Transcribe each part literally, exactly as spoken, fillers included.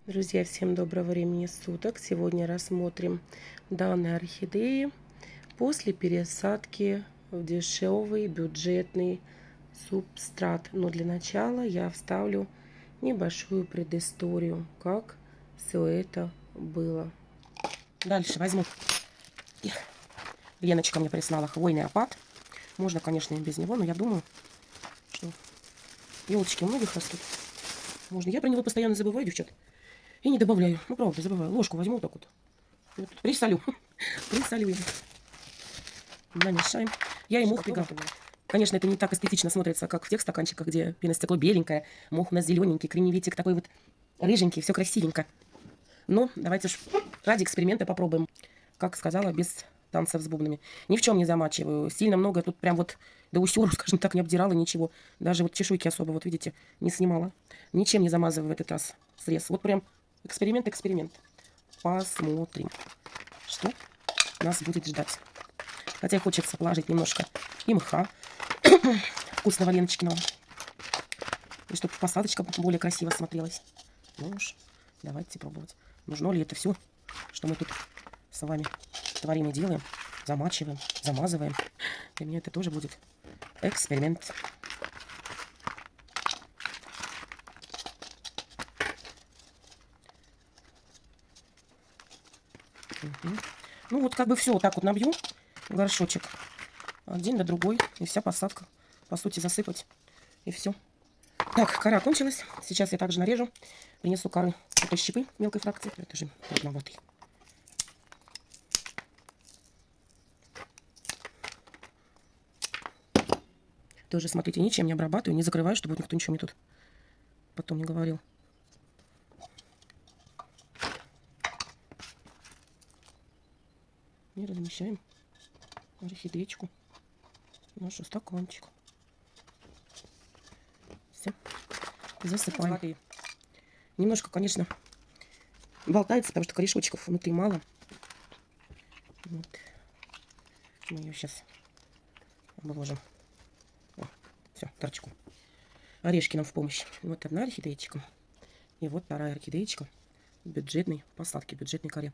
Друзья, всем доброго времени суток. Сегодня рассмотрим данные орхидеи после пересадки в дешевый бюджетный субстрат. Но для начала я вставлю небольшую предысторию, как все это было. Дальше возьму. Леночка мне прислала хвойный опад. Можно, конечно, и без него, но я думаю, что елочки у многих растут. Можно. Я про него постоянно забываю, девчат. И не добавляю. Ну, правда, забываю. Ложку возьму вот так вот. вот присолю. Присолю его. Намешаем. Я ему впрягаю. Конечно, это не так эстетично смотрится, как в тех стаканчиках, где пеностекло беленькое, мох у нас зелененький, кремневитик такой вот рыженький, все красивенько. Но давайте ж ради эксперимента попробуем. Как сказала, без танцев с бубнами. Ни в чем не замачиваю. Сильно много. Тут прям вот до усеру, скажем так, не обдирала ничего. Даже вот чешуйки особо, вот видите, не снимала. Ничем не замазываю в этот раз срез. Вот прям эксперимент, эксперимент. Посмотрим, что нас будет ждать. Хотя хочется положить немножко и мха вкусного Леночкиного. И чтобы посадочка более красиво смотрелась. Ну уж, давайте пробовать. Нужно ли это все, что мы тут с вами творим и делаем? Замачиваем, замазываем. Для меня это тоже будет эксперимент. Угу. Ну вот как бы все вот так вот набью горшочек один до другой, и вся посадка по сути засыпать, и все. Так, кора кончилась. Сейчас я также нарежу, принесу коры этой щепы мелкой фракции. Это же трудноватый. Тоже смотрите, ничем не обрабатываю, не закрываю, чтобы никто ничего мне тут потом не говорил. И размещаем орхидеечку в нашу стаканчик. Все, засыпаем. Немножко, конечно, болтается, потому что корешочков внутри мало. Вот. Мы ее сейчас обложим. О, все, торчку. Орешки нам в помощь. Вот одна орхидеечка. И вот вторая орхидеечка бюджетной посадки, бюджетной коре.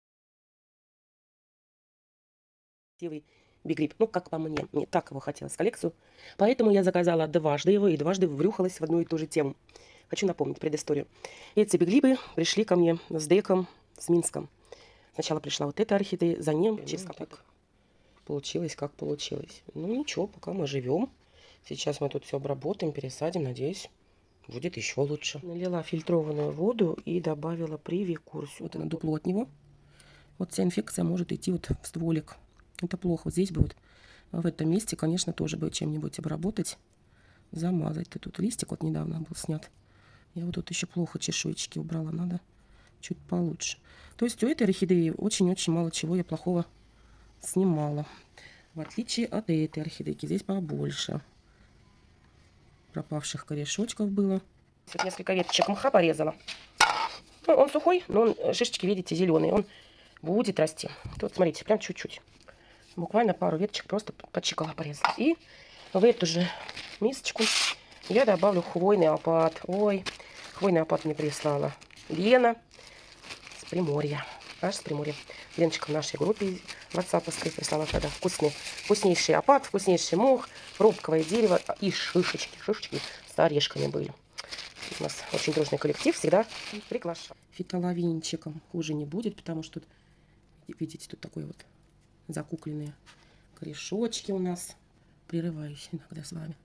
Бигрип, ну как по мне, мне так его хотелось в коллекцию, поэтому я заказала дважды его и дважды врюхалась в одну и ту же тему. Хочу напомнить предысторию. Эти бигрипы пришли ко мне с деком с Минском. Сначала пришла вот эта орхидея, за ним ну, через так получилось, как получилось. Ну ничего, пока мы живем. Сейчас мы тут все обработаем, пересадим, надеюсь, будет еще лучше. Налила фильтрованную воду и добавила привикурсию. Вот она дупло от него. Вот вся инфекция может идти вот в стволик. Это плохо. Вот здесь бы вот в этом месте, конечно, тоже бы чем-нибудь обработать, замазать. И тут листик вот недавно был снят. Я вот тут еще плохо чешуечки убрала. Надо чуть получше. То есть у этой орхидеи очень-очень мало чего я плохого снимала. В отличие от этой орхидейки. Здесь побольше пропавших корешочков было. Вот несколько веточек мха порезала. Ну, он сухой, но он, шишечки, видите, зеленые. Он будет расти. Тут, смотрите, прям чуть-чуть. Буквально пару веточек просто подчикала, порезала. И в эту же мисочку я добавлю хвойный опад. Ой, хвойный опад мне прислала Лена с Приморья. Аж с Приморья. Леночка в нашей группе ватсаповской прислала тогда вкусный, вкуснейший опад, вкуснейший мох, пробковое дерево и шишечки. Шишечки с орешками были. У нас очень дружный коллектив, всегда приглашаю. Фитоловинчиком хуже не будет, потому что, видите, тут такой вот закукленные корешочки у нас. Прерываюсь иногда с вами.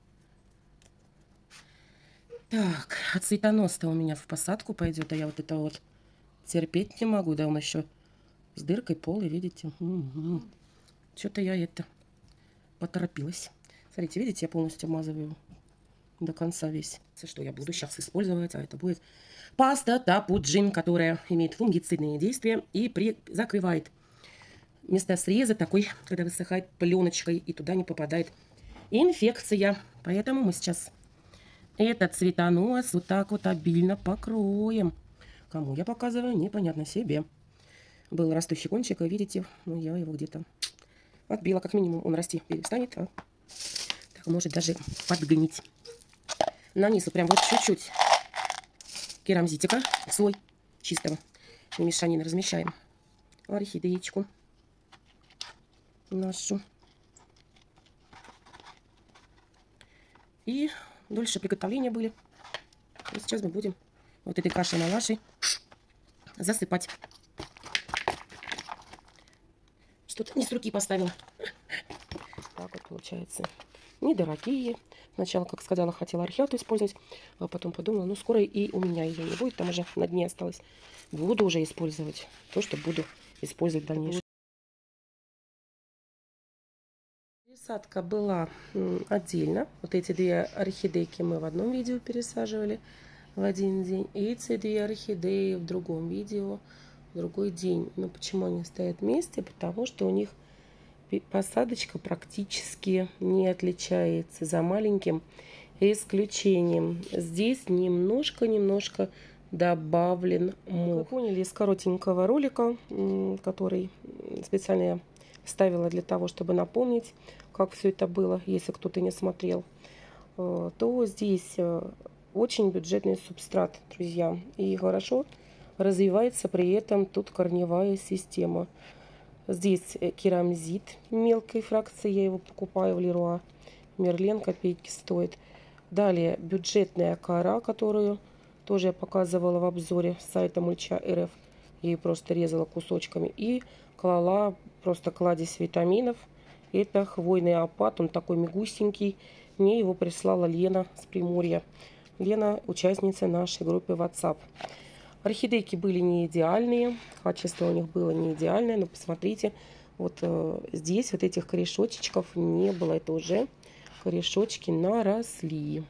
Так, а цветонос-то у меня в посадку пойдет, а я вот это вот терпеть не могу. Да, он еще с дыркой полой, видите. Угу. Что-то я это поторопилась. Смотрите, видите, я полностью обмазываю до конца весь. Что я буду сейчас использовать, а это будет паста Тапуджин, которая имеет фунгицидные действия и при... закрывает место среза такой, когда высыхает пленочкой, и туда не попадает инфекция. Поэтому мы сейчас этот цветонос вот так вот обильно покроем. Кому я показываю, непонятно, себе. Был растущий кончик, и видите, ну, я его где-то отбила. Как минимум он расти перестанет, а так может даже подгнить. Нанизу прям вот чуть-чуть керамзитика, слой чистого мешанины размещаем орхидеечку нашу. И дольше приготовления были. И сейчас мы будем вот этой кашей малашей засыпать. Что-то не с руки поставила. Так вот получается. Недорогие. Сначала, как сказала, хотела орхиату использовать, а потом подумала, ну скоро и у меня ее не будет, там уже на дне осталось. Буду уже использовать то, что буду использовать в дальнейшем. Пересадка была отдельно. Вот эти две орхидейки мы в одном видео пересаживали в один день. И эти две орхидеи в другом видео в другой день. Но почему они стоят вместе? Потому что у них посадочка практически не отличается, за маленьким исключением. Здесь немножко-немножко добавлен мох. Вы поняли из коротенького ролика, который специально я ставила для того, чтобы напомнить, как все это было, если кто-то не смотрел, то здесь очень бюджетный субстрат, друзья, и хорошо развивается при этом тут корневая система. Здесь керамзит мелкой фракции, я его покупаю в Леруа Мерлен, копейки стоит. Далее бюджетная кора, которую тоже я показывала в обзоре с сайта Мульча эр эф. Я ее просто резала кусочками и клала просто кладезь витаминов. Это хвойный опад, он такой мягусенький. Мне его прислала Лена с Приморья. Лена участница нашей группы WhatsApp. Орхидейки были не идеальные, качество у них было не идеальное, но посмотрите, вот э, здесь вот этих корешочков не было, это уже корешочки наросли,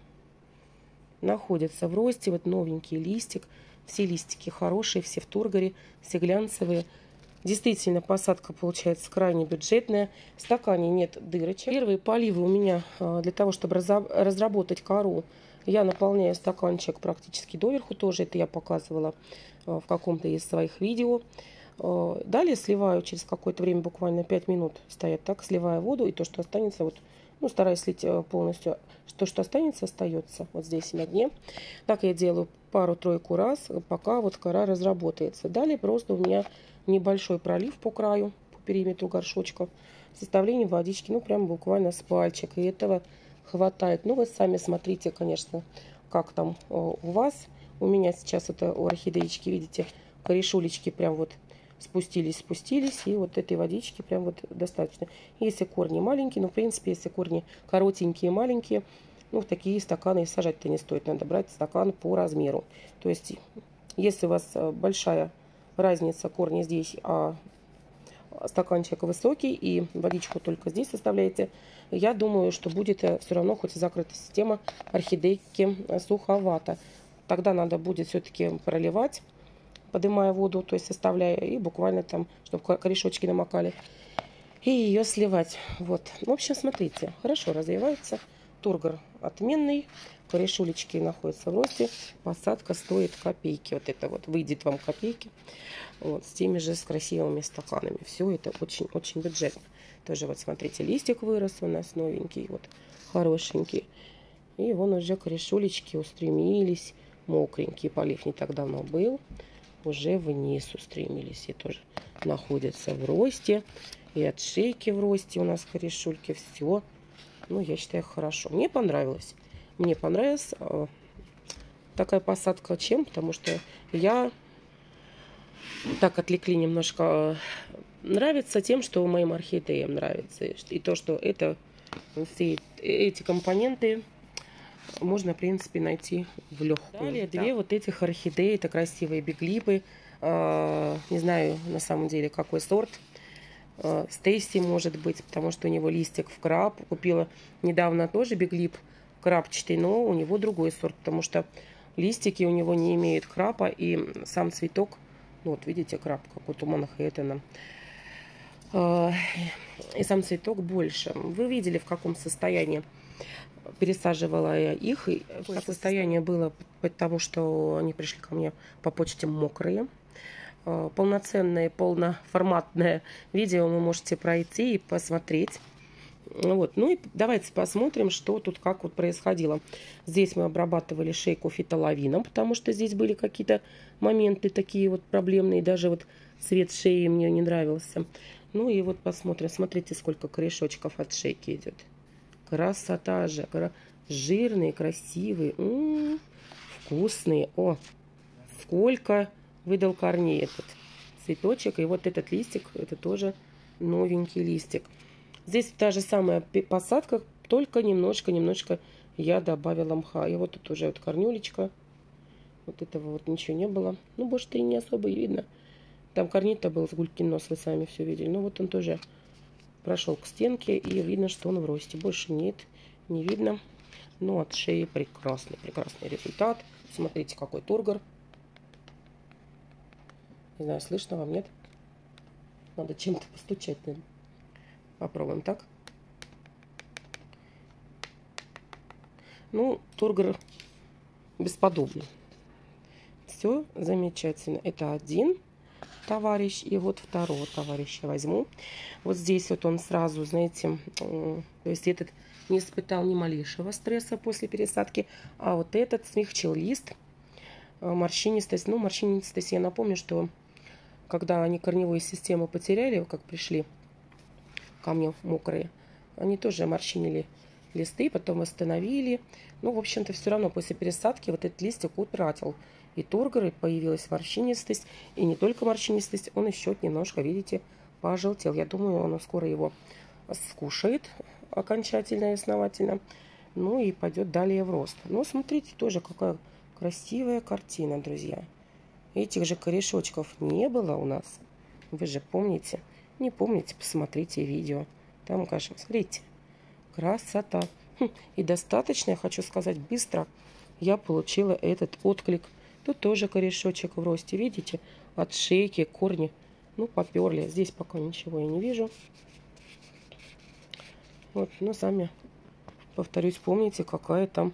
находятся в росте, вот новенький листик, все листики хорошие, все в тургоре, все глянцевые. Действительно, посадка получается крайне бюджетная, в стакане нет дырочек. Первые поливы у меня э, для того, чтобы разработать кору, я наполняю стаканчик практически доверху, тоже это я показывала в каком-то из своих видео. Далее сливаю через какое-то время, буквально пять минут стоять так, сливаю воду, и то, что останется, вот, ну, стараюсь слить полностью, то, что останется, остается вот здесь на дне. Так я делаю пару-тройку раз, пока вот кора разработается. Далее просто у меня небольшой пролив по краю, по периметру горшочка, составление водички, ну, прям буквально с пальчик, и этого хватает. Ну, вы сами смотрите, конечно, как там у вас. У меня сейчас это у орхидеечки, видите, корешулечки прям вот спустились, спустились. И вот этой водички прям вот достаточно. Если корни маленькие, ну, в принципе, если корни коротенькие, маленькие, ну, в такие стаканы и сажать-то не стоит. Надо брать стакан по размеру. То есть, если у вас большая разница корни здесь, а стаканчик высокий и водичку только здесь оставляете, я думаю, что будет все равно, хоть и закрытая система, орхидейки суховато. Тогда надо будет все-таки проливать, поднимая воду, то есть оставляя, и буквально там, чтобы корешочки намокали, и ее сливать. Вот. В общем, смотрите, хорошо развивается. Тургор отменный, корешулечки находятся в росте, посадка стоит копейки. Вот это вот выйдет вам копейки. Вот, с теми же с красивыми стаканами. Все это очень-очень бюджетно. Тоже вот смотрите, листик вырос у нас новенький, вот хорошенький. И вон уже корешулечки устремились, мокренький, полив не так давно был, уже вниз устремились и тоже находятся в росте. И от шейки в росте у нас корешульки, все. Ну, я считаю, хорошо. Мне понравилось. Мне понравилась э, такая посадка. Чем? Потому что я так отвлекли немножко. Нравится тем, что моим орхидеям нравится. И то, что это, все эти компоненты можно, в принципе, найти в легкую. Далее да. Две вот этих орхидеи. Это красивые биглипы. Э, не знаю, на самом деле, какой сорт. Э, Стейси, может быть, потому что у него листик в краб. Купила недавно тоже биглип крапчатый, но у него другой сорт, потому что листики у него не имеют крапа, и сам цветок, ну, вот видите, краб, как у Тумана Хэттона, и сам цветок больше. Вы видели, в каком состоянии пересаживала я их. И состояние было потому, что они пришли ко мне по почте мокрые. Полноценное, полноформатное видео вы можете пройти и посмотреть. Вот. Ну и давайте посмотрим, что тут как вот происходило. Здесь мы обрабатывали шейку фитолавином, потому что здесь были какие-то моменты такие вот проблемные. Даже вот цвет шеи мне не нравился. Ну и вот посмотрим. Смотрите, сколько корешочков от шейки идет. Красота же. Жирные, красивые. М-м-м, вкусные. О, сколько выдал корней этот цветочек. И вот этот листик, это тоже новенький листик. Здесь та же самая посадка, только немножко-немножко я добавила мха. И вот тут уже вот корнюлечка. Вот этого вот ничего не было. Ну, больше-то и не особо и видно. Там корнит-то был с гулькин нос, вы сами все видели. Ну, вот он тоже прошел к стенке, и видно, что он в росте. Больше нет, не видно. Но от шеи прекрасный, прекрасный результат. Смотрите, какой тургор. Не знаю, слышно вам, нет? Надо чем-то постучать, наверное. Попробуем так. Ну, тургор бесподобный. Все замечательно. Это один товарищ. И вот второго товарища возьму. Вот здесь вот он сразу, знаете, то есть этот не испытал ни малейшего стресса после пересадки. А вот этот смягчил лист. Морщинистость. Ну, морщинистость, я напомню, что когда они корневые системы потеряли, как пришли камни мокрые, они тоже морщинили листы, потом восстановили. Ну, в общем-то, все равно после пересадки вот этот листик утратил и тургор, и появилась морщинистость. И не только морщинистость, он еще немножко, видите, пожелтел. Я думаю, он скоро его скушает окончательно и основательно. Ну и пойдет далее в рост. Но смотрите, тоже какая красивая картина, друзья. Этих же корешочков не было у нас. Вы же помните? Не помните, посмотрите видео. Там, конечно, смотрите. Красота. И достаточно, я хочу сказать, быстро я получила этот отклик. Тут тоже корешочек в росте. Видите? От шейки корни. Ну, поперли. Здесь пока ничего я не вижу. Вот, но сами, повторюсь, помните, какая там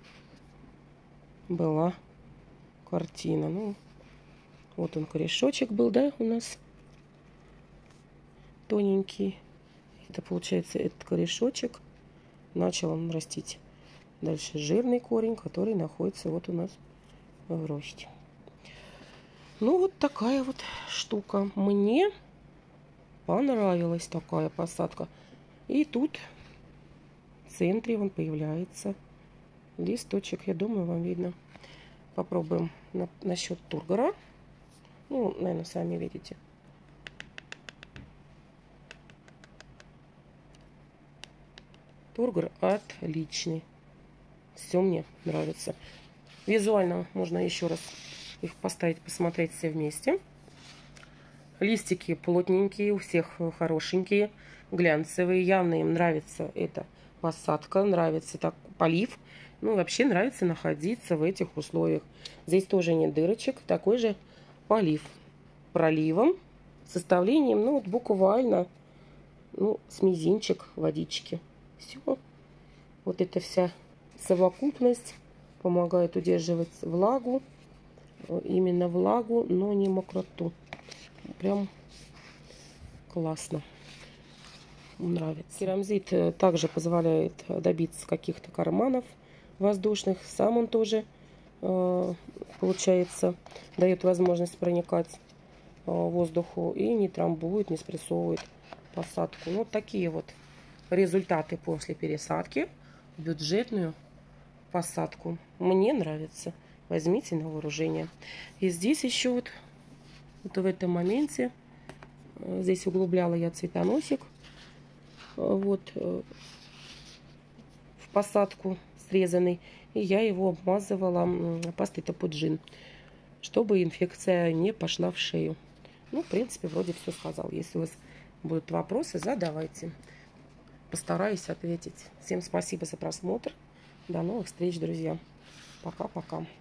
была картина. Ну, вот он корешочек был, да, у нас тоненький. Это получается этот корешочек. Начал он растить. Дальше жирный корень, который находится вот у нас в росте. Ну, вот такая вот штука. Мне понравилась такая посадка. И тут в центре он появляется листочек. Я думаю, вам видно. Попробуем на, насчет тургора. Ну, наверное, сами видите. Тургор отличный. Все мне нравится. Визуально можно еще раз их поставить, посмотреть все вместе. Листики плотненькие, у всех хорошенькие, глянцевые. Явно им нравится эта посадка, нравится так полив. Ну, вообще нравится находиться в этих условиях. Здесь тоже нет дырочек, такой же полив. Проливом, составлением, ну, вот буквально, ну, с мизинчик водички. Все. Вот эта вся совокупность помогает удерживать влагу. Именно влагу, но не мокроту. Прям классно. Нравится. Керамзит также позволяет добиться каких-то карманов воздушных. Сам он тоже, получается, дает возможность проникать воздуху и не трамбует, не спрессовывает посадку. Ну, вот такие вот результаты после пересадки. Бюджетную посадку. Мне нравится. Возьмите на вооружение. И здесь еще вот, вот в этом моменте, здесь углубляла я цветоносик. Вот в посадку срезанный. И я его обмазывала пастой Топуджин, чтобы инфекция не пошла в шею. Ну, в принципе, вроде все сказал. Если у вас будут вопросы, задавайте. Постараюсь ответить. Всем спасибо за просмотр. До новых встреч, друзья. Пока-пока.